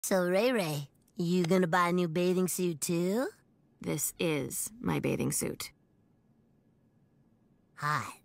So, Ray Ray, you gonna buy a new bathing suit too? This is my bathing suit. Hot.